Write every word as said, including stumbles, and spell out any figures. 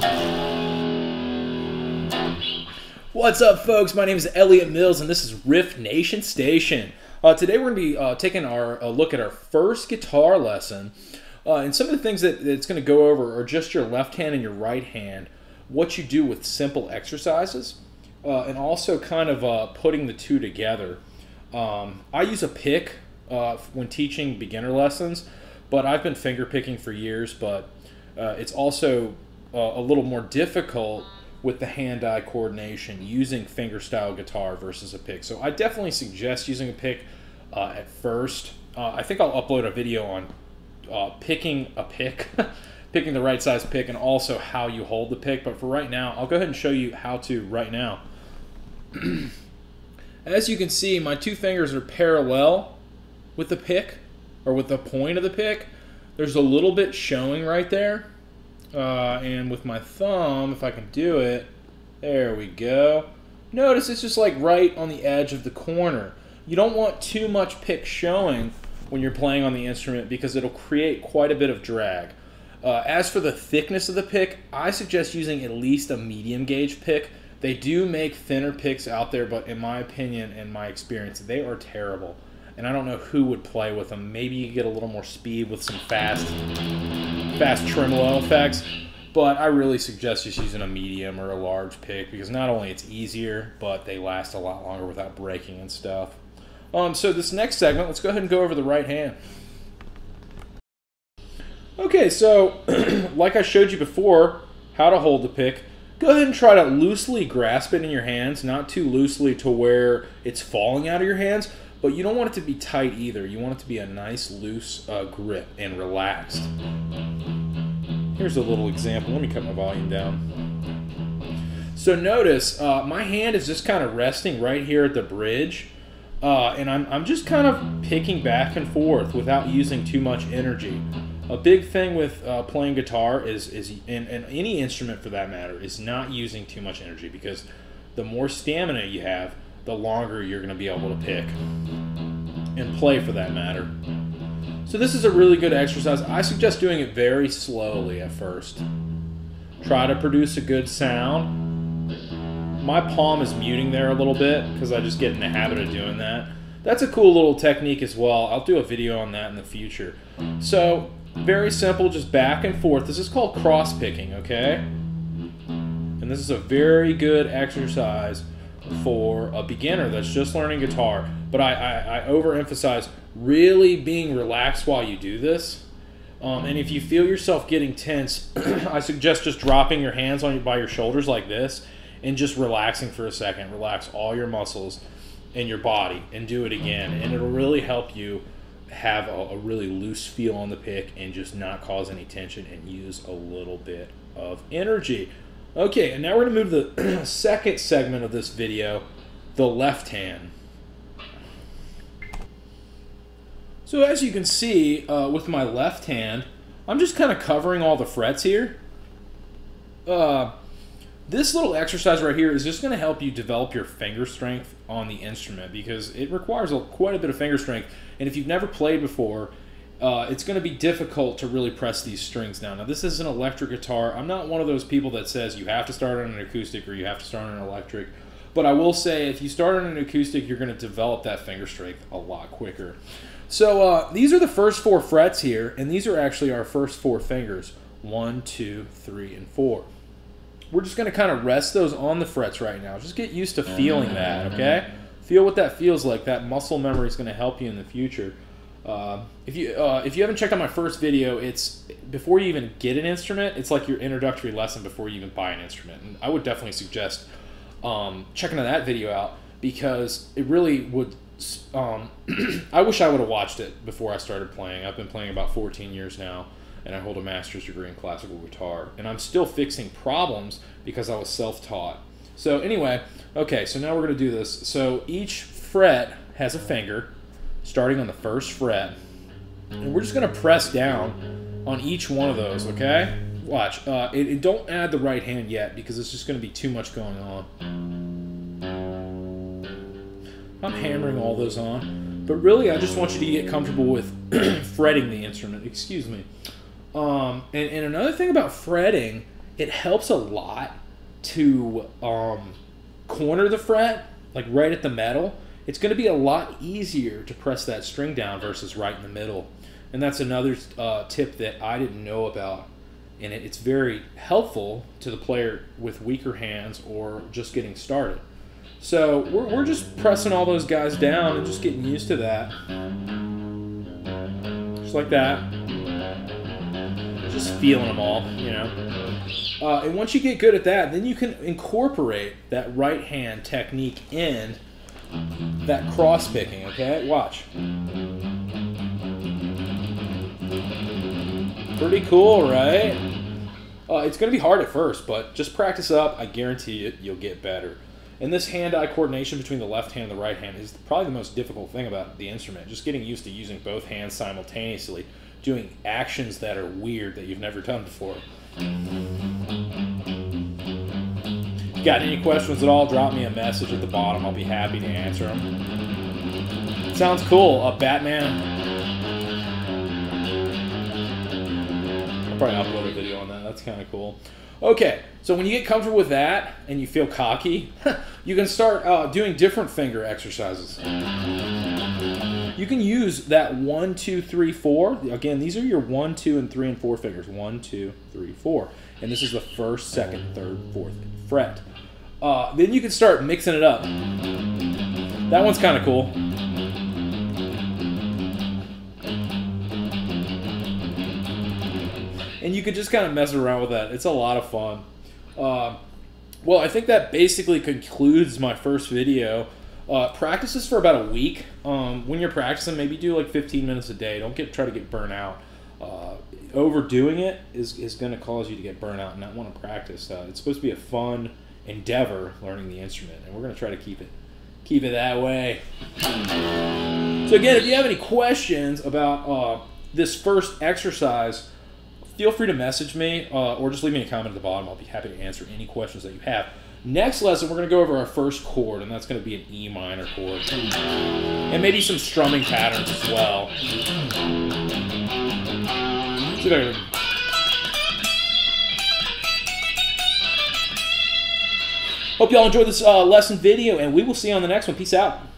What's up, folks? My name is Elliot Mills, and this is Riff Nation Station. Uh, today we're going to be uh, taking our a look at our first guitar lesson. Uh, and some of the things that, that it's going to go over are just your left hand and your right hand, what you do with simple exercises, uh, and also kind of uh, putting the two together. Um, I use a pick uh, when teaching beginner lessons, but I've been finger picking for years, but uh, it's also uh, a little more difficult with the hand-eye coordination using fingerstyle guitar versus a pick. So I definitely suggest using a pick uh, at first. Uh, I think I'll upload a video on uh, picking a pick, picking the right size pick, and also how you hold the pick. But for right now, I'll go ahead and show you how to right now. As you can see, my two fingers are parallel with the pick, or with the point of the pick. There's a little bit showing right there. Uh, and with my thumb, if I can do it, there we go. Notice it's just like right on the edge of the corner. You don't want too much pick showing when you're playing on the instrument because it'll create quite a bit of drag. Uh, as for the thickness of the pick, I suggest using at least a medium gauge pick. They do make thinner picks out there, but in my opinion and my experience, they are terrible. And I don't know who would play with them. Maybe you get a little more speed with some fast fast tremolo effects, but I really suggest just using a medium or a large pick because not only it's easier, but they last a lot longer without breaking and stuff. Um, so this next segment, let's go ahead and go over the right hand. Okay, so like I showed you before, how to hold the pick. Go ahead and try to loosely grasp it in your hands, not too loosely to where it's falling out of your hands, but you don't want it to be tight either. You want it to be a nice, loose uh, grip and relaxed. Here's a little example. Let me cut my volume down. So notice, uh, my hand is just kind of resting right here at the bridge, uh, and I'm, I'm just kind of picking back and forth without using too much energy. A big thing with uh, playing guitar is, is and, and any instrument for that matter, is not using too much energy, because the more stamina you have, the longer you're going to be able to pick and play for that matter. So this is a really good exercise. I suggest doing it very slowly at first. Try to produce a good sound. My palm is muting there a little bit because I just get in the habit of doing that. That's a cool little technique as well. I'll do a video on that in the future. So very simple, just back and forth. This is called cross picking, okay? And this is a very good exercise for a beginner that's just learning guitar. But I, I, I overemphasize really being relaxed while you do this. Um, and if you feel yourself getting tense, I suggest just dropping your hands on by your shoulders like this and just relaxing for a second. Relax all your muscles in your body and do it again. And it'll really help you have a, a really loose feel on the pick and just not cause any tension and use a little bit of energy. Okay, and now we're going to move to the second segment of this video, the left hand. So as you can see, uh, with my left hand, I'm just kind of covering all the frets here. Uh, this little exercise right here is just going to help you develop your finger strength on the instrument because it requires a, quite a bit of finger strength. And if you've never played before, Uh, it's going to be difficult to really press these strings down. Now, this is an electric guitar. I'm not one of those people that says you have to start on an acoustic or you have to start on an electric. But I will say, if you start on an acoustic, you're going to develop that finger strength a lot quicker. So uh, these are the first four frets here, and these are actually our first four fingers. One, two, three, and four. We're just going to kind of rest those on the frets right now. Just get used to feeling that, okay? Feel what that feels like. That muscle memory is going to help you in the future. Uh, if you uh, if you haven't checked out my first video, it's before you even get an instrument, it's like your introductory lesson before you even buy an instrument. And I would definitely suggest um, checking that video out because it really would. Um, I wish I would have watched it before I started playing. I've been playing about fourteen years now, and I hold a master's degree in classical guitar, and I'm still fixing problems because I was self-taught. So anyway, okay, so now we're going to do this. So each fret has a finger starting on the first fret, and we're just going to press down on each one of those, okay? Watch. Uh, it, it don't add the right hand yet because it's just going to be too much going on. I'm hammering all those on, but really I just want you to get comfortable with fretting the instrument. Excuse me. Um, and, and another thing about fretting it helps a lot to um, corner the fret, like right at the metal. It's going to be a lot easier to press that string down versus right in the middle. And that's another uh, tip that I didn't know about. And it, it's very helpful to the player with weaker hands or just getting started. So we're, we're just pressing all those guys down and just getting used to that. Just like that. Just feeling them all, you know. Uh, and once you get good at that, then you can incorporate that right hand technique in that cross picking, okay? Watch. Pretty cool, right? Uh, it's going to be hard at first, but just practice up. I guarantee it, you'll get better. And this hand-eye coordination between the left hand and the right hand is probably the most difficult thing about the instrument. Just getting used to using both hands simultaneously, doing actions that are weird that you've never done before. Got any questions at all, drop me a message at the bottom. I'll be happy to answer them. Sounds cool. Uh, Batman. I'll probably upload a video on that. That's kind of cool. Okay, so when you get comfortable with that and you feel cocky, you can start uh, doing different finger exercises. You can use that one, two, three, four. Again, these are your one, two, and three and four fingers. One, two, three, four. And this is the first, second, third, fourth fret. Uh, then you can start mixing it up. That one's kind of cool. And you could just kind of mess around with that. It's a lot of fun. Uh, well, I think that basically concludes my first video. Uh, practice this for about a week. Um, when you're practicing, maybe do like fifteen minutes a day. Don't get try to get burnt out. Uh, overdoing it is, is going to cause you to get burnt out and not want to practice. Uh, it's supposed to be a fun endeavor learning the instrument, and we're going to try to keep it keep it that way. So again, if you have any questions about uh, this first exercise, feel free to message me uh, or just leave me a comment at the bottom. I'll be happy to answer any questions that you have. Next lesson, we're going to go over our first chord, and that's going to be an E minor chord. And maybe some strumming patterns as well. So there. Hope y'all enjoyed this uh, lesson video, and we will see you on the next one. Peace out.